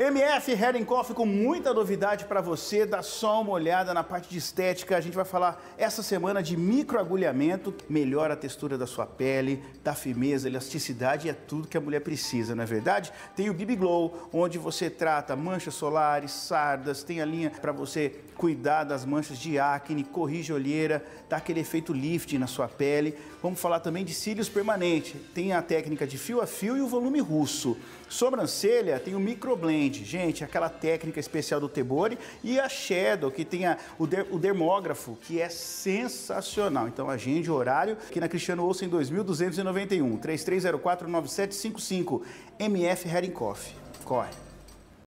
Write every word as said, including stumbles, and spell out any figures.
M F Hair and Coffee com muita novidade para você, dá só uma olhada na parte de estética. A gente vai falar essa semana de microagulhamento, melhora a textura da sua pele, dá firmeza, elasticidade e é tudo que a mulher precisa, não é verdade? Tem o B B Glow, onde você trata manchas solares, sardas, tem a linha para você cuidar das manchas de acne, corrige olheira, dá aquele efeito lifting na sua pele. Vamos falar também de cílios permanente, tem a técnica de fio a fio e o volume russo. Sobrancelha tem o microblend, gente, aquela técnica especial do Tebori, e a Shadow, que tem a, o, der, o dermógrafo, que é sensacional. Então agende o horário aqui na Cristiano Olsen dois mil duzentos e noventa e um, três três zero quatro nove sete cinco cinco, M F Hair and Coffee. Corre!